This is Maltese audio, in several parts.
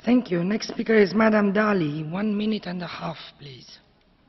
Thank you. Next speaker is Madam Dali. 1 minute and a half, please.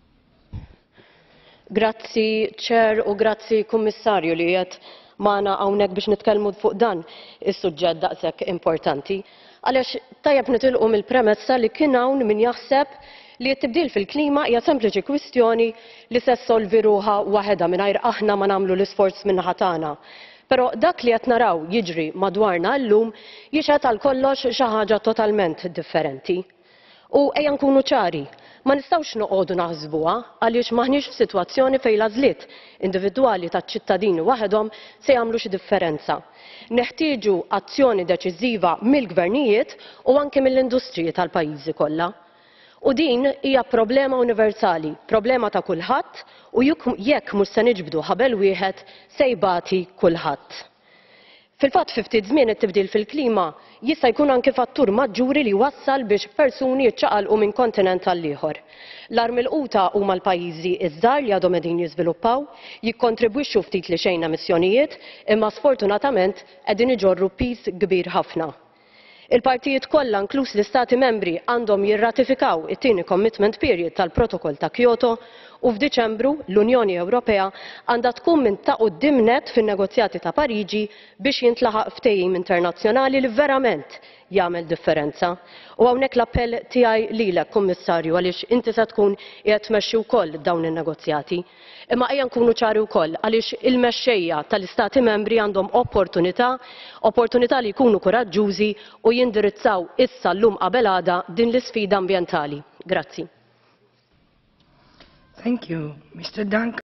Grazzi, Chair, u grazzi, Kummissarju, li qed magħna hawnhekk biex nitkellmu fuq dan is-suġġett daqshekk importanti. Għaliex tajjeb nitilqu mill-premessa li kien hawn min jaħseb li t-tibdil fil-klima hija sempliċi kwistjoni li se ssolvi ruħha waħedha mingħajr aħna ma nagħmlu l-isforz min-naħa tagħna. Però dak li qed naraw jiġri madwarna llum jixgħet għal kollox xi ħaġa totalment differenti. U ejja nkunu ċari, ma nistgħux noqogħdu naħsbuha għaliex m'aħniex f'sitwazzjoni fejn l-għażliet individwali taċ-ċittadini waħedhom se jagħmlu xi differenza. Neħtieġu azzjoni deċiżiva mill-gvernijiet u anke mill-industriji tal-pajjiżi kollha. U din hija problema universali, problema ta' kulħadd u jekk mhux se niġbdu ħabel wieħed se jbati kulħadd. Fil-fatt fi ftit żmien it-tibdil fil-klima jista' jkun anke fattur maġġuri li wassal biex persuni jiċċaqalqu minn kontinent għal ieħor. L-ar milquta huma l-pajjiżi iż-żgħar li għadhom qegħdin jiżviluppaw, jikkontribwixxu ftit li xejn emissjonijiet, imma sfortunatament qegħdin iġorru piż kbir ħafna. Il-partijiet kollha inkluż l-Istati membri għandhom jirratifikaw it-tieni commitment period tal-Protokoll ta' Kyoto u f'Diċembru l-Unjoni Ewropea għandha tkun minn ta' quddiem nett fin-negozjati ta' Pariġi biex jintlaħaq ftehim internazzjonali li verament jagħmel differenza. U hawnhekk l-appell tiegħi lilek, Kummissarju, għaliex inti se tkun qiegħed tmexxi wkoll dawn in-negozjati. Imma ejja nkunu ċari wkoll għaliex il-mexxejja tal-Istati membri għandhom opportunità li jkunu kuraġġużi u jindirizzaw issa llum qabel għada din l-isfida ambjentali. Grazzi. Thank you. Mr. Duncan.